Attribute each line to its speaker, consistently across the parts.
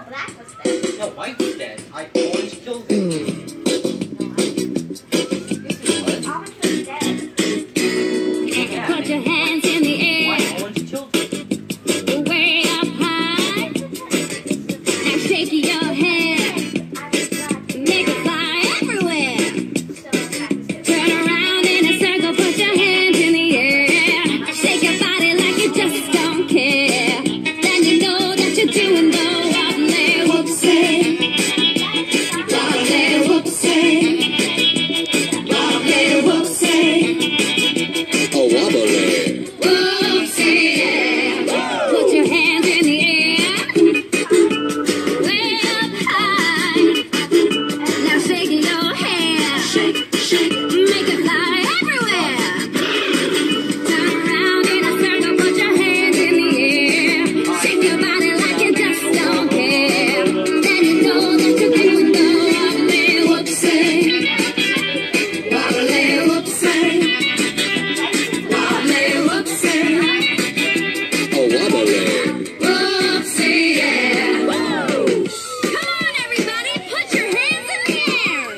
Speaker 1: black was dead.
Speaker 2: No, white was dead. Orange killed him.
Speaker 1: Orange was dead.
Speaker 2: Yeah.
Speaker 3: Put your hands in the air.
Speaker 2: White orange killed him.
Speaker 3: Way up high. Now shake your head. Make it fly everywhere. Turn around in a circle. Put your hands in the air. Shake your body like you just don't care. Then you know that you're doing the wobbly whoopsie. Wobbly whoopsie. Wobbly whoopsie.
Speaker 4: A wobbly.
Speaker 3: Whoopsie, yeah. Put your hands in the air. Way up high. Now shake your hair. Shake, shake. Make it fly everywhere. Turn around in a circle. Put your hands in the air. Shake your body like you just don't care. Then you know that you're doing the wobbly whoopsie. Wobbly whoopsie. Wobbly whoopsie.
Speaker 4: A wobbly.
Speaker 3: Whoopsie, yeah. Woo! Come on, everybody, put your hands in the air.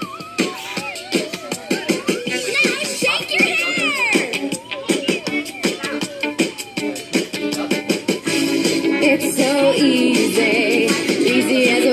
Speaker 3: Now shake your hair. It's so easy, easy as a